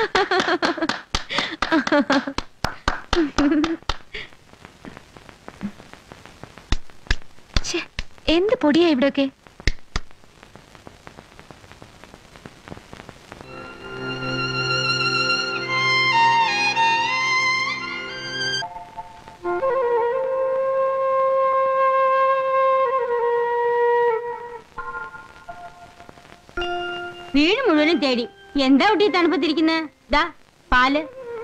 എന്ത് പൊടിയാ ഇവിടെയൊക്കെ? വീട് മുഴുവനും തേടി. എന്താ കുട്ടി തണുപ്പത്തിരിക്കുന്നത്? ദാ പാല്.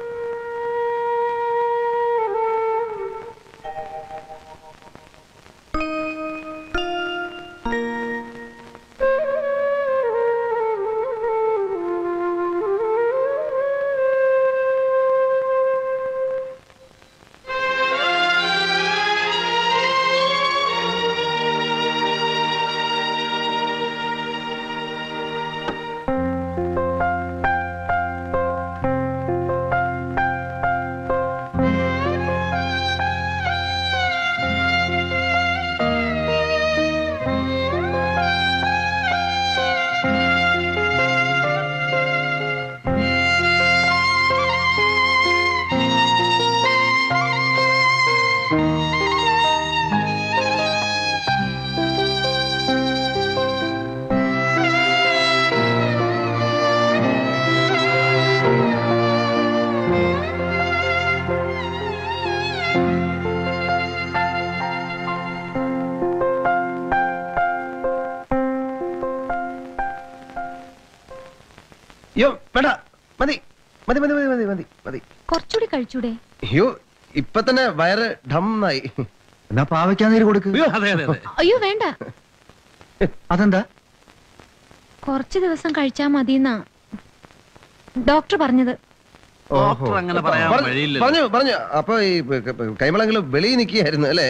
കുറച്ചുകൂടി കഴിച്ചൂടെ? അയ്യോ, ഇപ്പൊ തന്നെ വയറ് ഡമ്മായി. എന്നാ പാവയ്ക്കാൻ നീര് കൊടുക്ക്. അയ്യോ വേണ്ട. അതെന്താ? കുറച്ചു ദിവസം കഴിച്ചാ മതിന്നാ ഡോക്ടർ പറഞ്ഞത്. പറഞ്ഞു പറഞ്ഞു. അപ്പൊ ഈ കൈമളെങ്കിലും വെളിയിൽ നിൽക്കുകയായിരുന്നു അല്ലേ?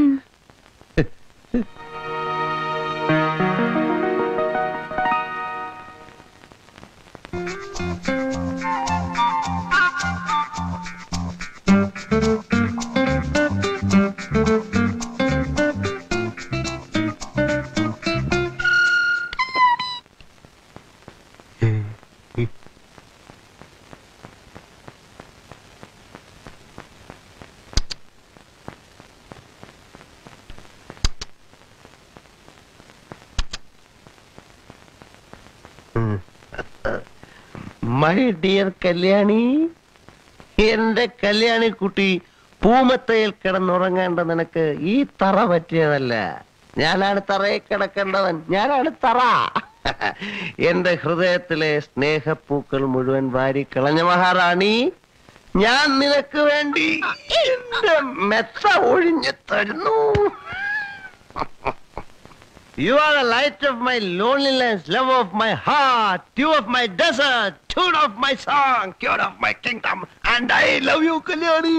മൈ ഡിയർ കല്യാണി, എന്റെ കല്യാണി കുട്ടി, പൂമത്തയിൽ കിടന്നുറങ്ങേണ്ട നിനക്ക് ഈ തറ പറ്റിയതല്ല. ഞാനാണ് തറയിൽ കിടക്കേണ്ടവൻ. ഞാനാണ് തറ. എന്റെ ഹൃദയത്തിലെ സ്നേഹപ്പൂക്കൾ മുഴുവൻ വാരിക്കളഞ്ഞ മഹാറാണി, ഞാൻ നിനക്ക് വേണ്ടി എന്റെ മെത്ത ഒഴിഞ്ഞു തരുന്നു. You are the light of my loneliness, love of my heart, dew of my desert, tune of my song, cure of my kingdom, and I love you, Kallyani.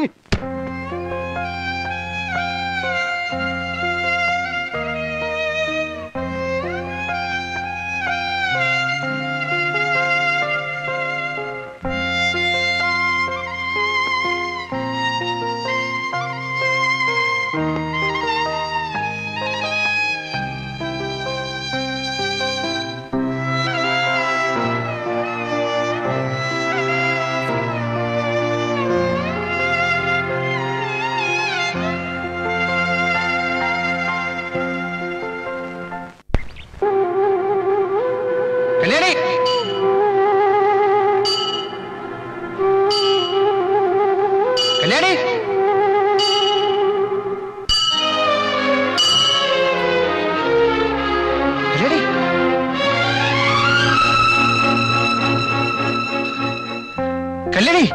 Kalyani,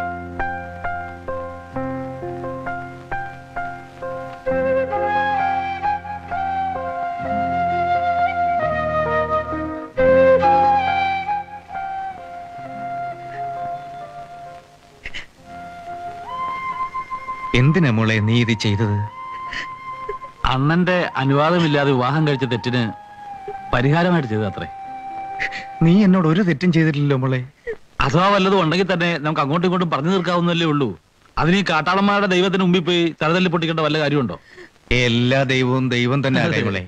എന്തിനാ മോളെ നീ ഇത് ചെയ്തത്? അണ്ണന്റെ അനുവാദമില്ലാതെ വിവാഹം കഴിച്ച തെറ്റിന് പരിഹാരമായിട്ട് ചെയ്തത് അത്രേ. നീ എന്നോട് ഒരു തെറ്റും ചെയ്തിട്ടില്ലല്ലോ മോളെ. അഥവാ വല്ലതും ഉണ്ടെങ്കിൽ തന്നെ നമുക്ക് അങ്ങോട്ടും ഇങ്ങോട്ടും പറഞ്ഞു തീർക്കാവുന്നല്ലേ ഉള്ളൂ. അതിന് ഈ കാട്ടാളന്മാരുടെ ദൈവത്തിന് മുമ്പിൽ പോയി തലതല്ലി പൊട്ടിക്കേണ്ട വല്ല കാര്യമുണ്ടോ? എല്ലാ ദൈവവും ദൈവം തന്നെ മോളെ.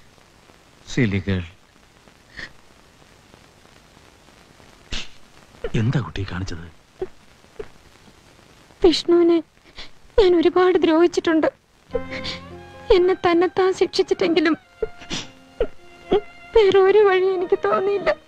സിലികൾ, എന്താ കുട്ടി കാണിച്ചത്? വിഷ്ണുവിനെ ഞാൻ ഒരുപാട് ദ്രോഹിച്ചിട്ടുണ്ട്. എന്നെ തന്നെത്താൻ ശിക്ഷിച്ചിട്ടെങ്കിലും വേറൊരു വഴി എനിക്ക് തോന്നിയില്ല.